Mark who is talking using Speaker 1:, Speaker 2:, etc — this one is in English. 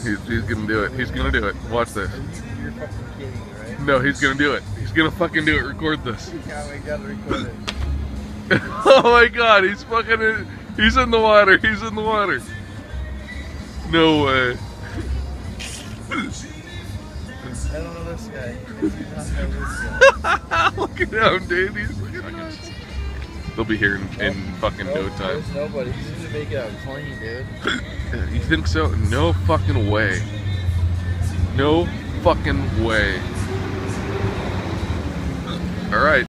Speaker 1: He's gonna do it. He's gonna do it. Watch this.
Speaker 2: You're fucking kidding me, right?
Speaker 1: No, he's gonna do it. He's gonna fucking do it. Record this.
Speaker 2: Yeah, we gotta record it.
Speaker 1: Oh my god, he's fucking in, he's in the water. He's in the water. No way.
Speaker 2: I don't know this guy. I do not know this guy.
Speaker 1: Look at him, dude. He's they'll be here in fucking no time.
Speaker 2: There's nobody. He's gonna make it out clean, dude.
Speaker 1: You think so? No fucking way. No fucking way. Alright.